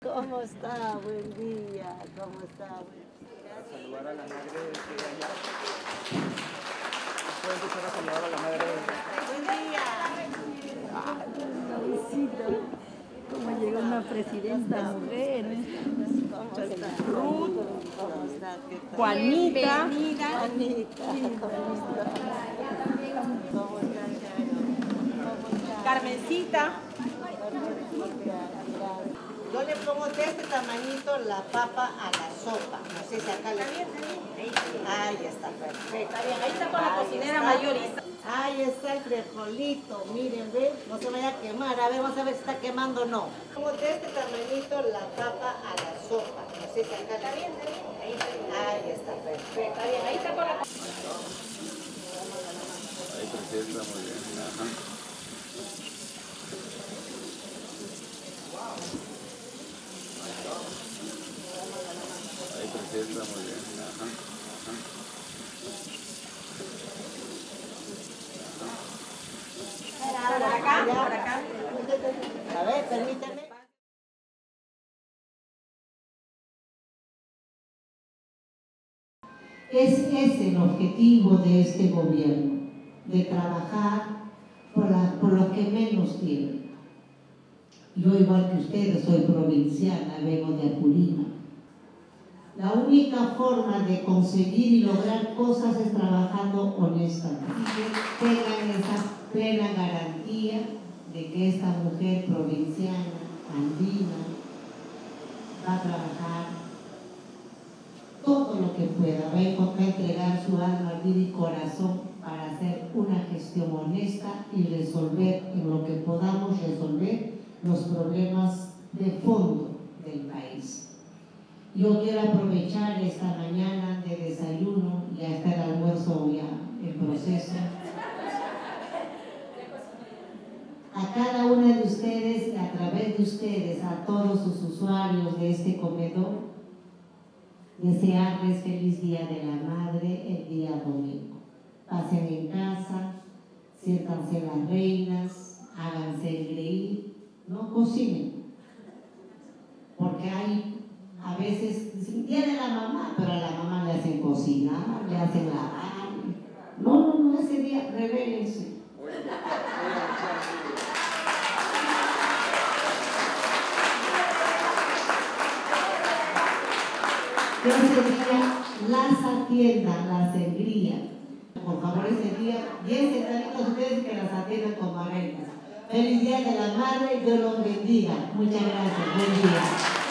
¿Cómo está? Buen día. ¿Cómo está? A saludar a la madre de allá. Pueden empezar a saludar a la madre de Buen día. La visita. Como llega una presidenta mujer. ¿Cómo está? Ruth, ¿Cómo está? ¿Qué tal? Juanita, Juanita. ¿Cómo está, Charo? ¿Cómo está? Carmencita. Yo le pongo de este tamañito la papa a la sopa. No sé si acá le... Ahí está, perfecto. Está bien, ahí está con la cocinera está. mayorista. Ahí está el frijolito, miren, ¿ven? No se vaya a quemar. A ver, vamos a ver si está quemando o no. Pongo de este tamañito la papa a la sopa. No sé si acá le... Está bien. Ahí está, perfecto. Está bien, ahí está con la Ahí presenta muy bien. Ajá. Ahí presenta muy bien. Ajá. por acá. A ver, permíteme. Es ese el objetivo de este gobierno, de trabajar por los que menos tienen. Yo, igual que ustedes, soy provinciana, vengo de Apurímac. La única forma de conseguir y lograr cosas es trabajando honestamente. Tengan esa plena garantía de que esta mujer provinciana, andina, va a trabajar todo lo que pueda, va a entregar su alma, vida y corazón para hacer una gestión honesta y resolver en lo que podamos resolver los problemas de fondo del país. Yo quiero aprovechar esta mañana de desayuno, ya está el almuerzo ya en proceso, a cada una de ustedes, a través de ustedes, a todos sus usuarios de este comedor, desearles feliz Día de la Madre el día domingo. Pasen en casa, siéntanse las reinas, háganse reír, no cocinen, porque hay a veces, viene la mamá, pero a la mamá le hacen cocinar, le hacen lavar. No, ese día revélense. Que ese día las atiendan, las engrían. Por favor, ese día, bien sentaditos ustedes que las atiendan como reinas. Feliz Día de la Madre, Dios los bendiga. Muchas gracias, buen día.